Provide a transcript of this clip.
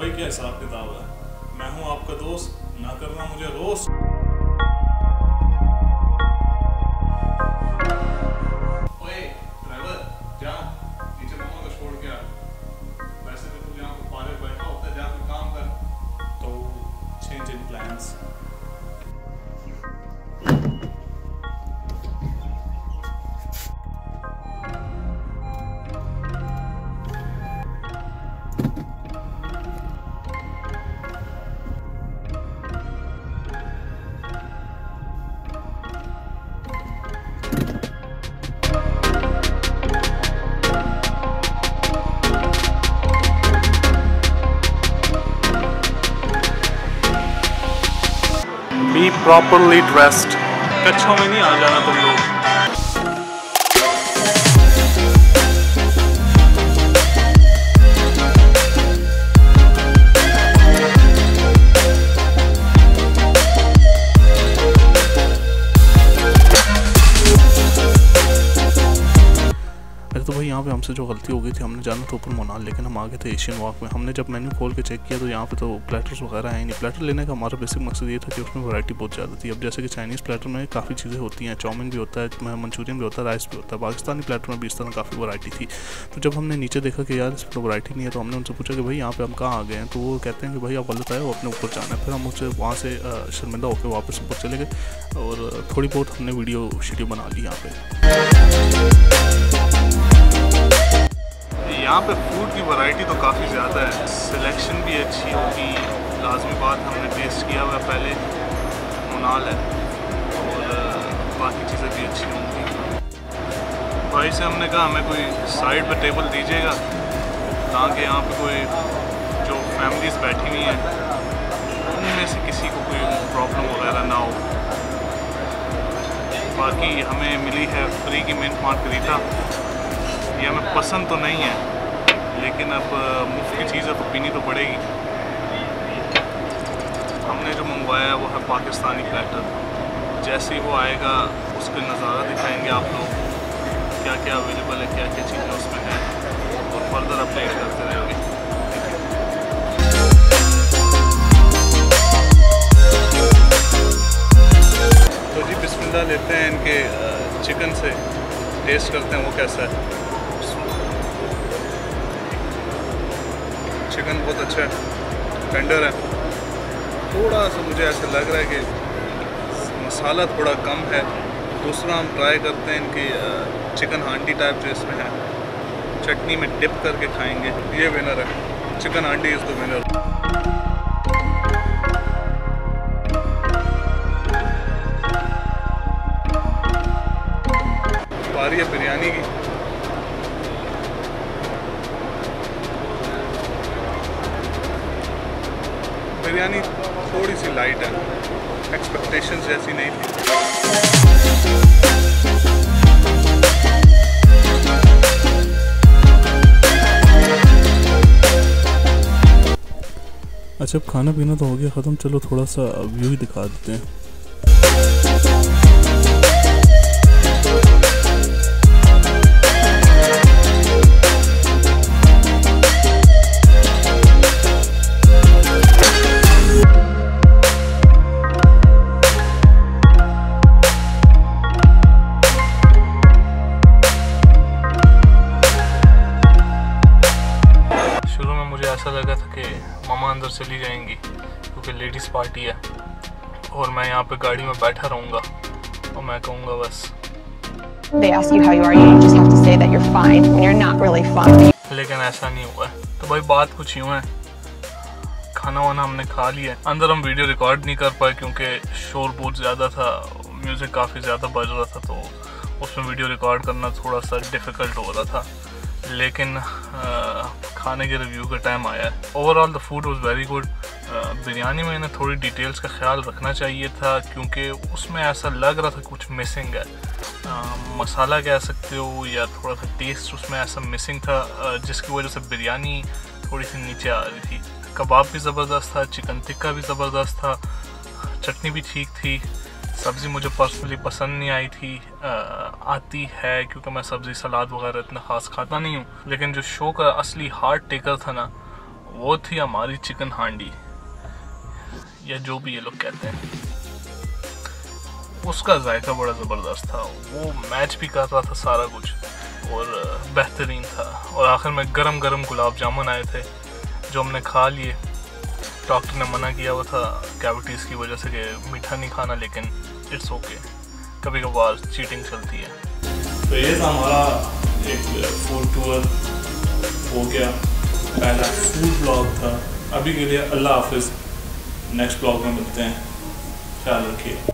भाई क्या हिसाब किताब है? मैं हूँ आपका दोस्त, ना करना मुझे रोस्ट। ओए ड्राइवर, जा नीचे मामा को छोड़ के आ। वैसे भी तू यहाँ पर पार्क बैठा होता है, जा कोई काम कर। तो change in plans. Be properly dressed. कच्छों में नहीं आ जाना तुम लोग। तो भाई यहाँ पे हमसे जो गलती हो गई थी, हमने जाना था ऊपर मोनाल, लेकिन हम आगे थे एशियन वॉक में। हमने जब मेन्यू खोल के चेक किया तो यहाँ पे तो प्लेटर्स वगैरह आए नहीं। प्लेटर लेने का हमारा बेसिक मकसद ये था कि उसमें वैरायटी बहुत ज़्यादा थी। अब जैसे कि चाइनीज़ प्लेटर में काफ़ी चीज़ें होती हैं, चाउमीन भी होता है, मंचूरियन भी होता है, राइस भी होता है। पाकिस्तानी प्लेटर में भी इस तरह काफ़ी वैरायटी थी। तो जब हमने नीचे देखा कि यार इसमें तो वैरायटी नहीं है, तो हमने उनसे पूछा कि भाई यहाँ पर हम कहाँ आ गए हैं। तो वो कहते हैं कि भाई आप गलत आए हो, अपने ऊपर जाना है। फिर हम उससे वहाँ से शर्मिंदा होकर वापस ऊपर चले गए और थोड़ी बहुत हमने वीडियो शीडियो बना ली यहाँ पर। यहाँ पे फूड की वैरायटी तो काफ़ी ज़्यादा है, सिलेक्शन भी अच्छी होगी। लाजमी बात हमने टेस्ट किया हुआ पहले, मोनाल है, और बाकी चीज़ें भी अच्छी होंगी। भाई से हमने कहा हमें कोई साइड पे टेबल दीजिएगा ताकि यहाँ पे कोई जो फैमिलीज़ बैठी हुई हैं उनमें से किसी को कोई प्रॉब्लम वगैरह ना हो। बाकी हमें मिली है फ्री की मिंट मार्गरीटा। ये हमें पसंद तो नहीं है, लेकिन अब मुफ्त की चीज़ है तो पीनी तो पड़ेगी। हमने जो मंगवाया है वो है पाकिस्तानी प्लेटर। जैसे ही वो आएगा उसका नज़ारा दिखाएंगे आप लोग, क्या क्या अवेलेबल है, क्या क्या चीज़ें उसमें हैं, और फर्दर अपडेट करते रहेंगे। तो जी बिस्मिल्लाह लेते हैं इनके चिकन से, टेस्ट करते हैं वो कैसा है। चिकन बहुत अच्छा है, टेंडर है। थोड़ा सा मुझे ऐसा लग रहा है कि मसाला थोड़ा कम है। दूसरा हम ट्राई करते हैं इनकी चिकन हांडी टाइप जो इसमें है, चटनी में डिप करके खाएंगे। ये विनर है, चिकन हांडी इज़ द विनर। बारी है बिरयानी की। बिरयानी थोड़ी सी लाइट है, एक्सपेक्टेशंस जैसी नहीं थी। अच्छा अब खाना पीना तो हो गया ख़त्म, चलो थोड़ा सा व्यू ही दिखा देते हैं। ऐसा लगा था कि मामा अंदर चली जाएंगी क्योंकि लेडीज़ पार्टी है, और मैं यहाँ पे गाड़ी में बैठा रहूँगा और मैं कहूँगा बस। They ask you how you are, you just have to say that you're fine when you're not really fine. लेकिन ऐसा नहीं हुआ है। तो भाई बात कुछ यूँ है, खाना वाना हमने खा लिया। अंदर हम वीडियो रिकॉर्ड नहीं कर पाए क्योंकि शोर बहुत ज़्यादा था, म्यूज़िक काफ़ी ज़्यादा बज रहा था, तो उसमें वीडियो रिकॉर्ड करना थोड़ा सा डिफ़िकल्ट हो रहा था। लेकिन खाने के रिव्यू का टाइम आया है। Overall the food was very good. Biryani में इन्हें थोड़ी डिटेल्स का ख्याल रखना चाहिए था क्योंकि उसमें ऐसा लग रहा था कुछ मिसिंग है। मसाला कह सकते हो या थोड़ा सा टेस्ट उसमें ऐसा मिसिंग था जिसकी वजह से बिरयानी थोड़ी सी नीचे आ रही थी। कबाब भी ज़बरदस्त था, चिकन टिक्का भी ज़बरदस्त था, चटनी भी ठीक थी। सब्ज़ी मुझे पर्सनली पसंद नहीं आई थी, आती है क्योंकि मैं सब्ज़ी सलाद वगैरह इतना ख़ास खाता नहीं हूँ। लेकिन जो शो का असली हार्ट टेकर था ना, वो थी हमारी चिकन हांडी या जो भी ये लोग कहते हैं। उसका जायका बड़ा ज़बरदस्त था, वो मैच भी कर रहा था सारा कुछ और बेहतरीन था। और आखिर में गरम गरम गुलाब जामुन आए थे जो हमने खा लिए। डॉक्टर ने मना किया हुआ था कैविटीज़ की वजह से कि मीठा नहीं खाना, लेकिन इट्स ओके, कभी कभार चीटिंग चलती है। तो ये था हमारा एक फूड टूर हो गया, पहला फूड ब्लॉग था। अभी के लिए अल्लाह हाफिज़, नेक्स्ट ब्लॉग में मिलते हैं, ख्याल रखिए।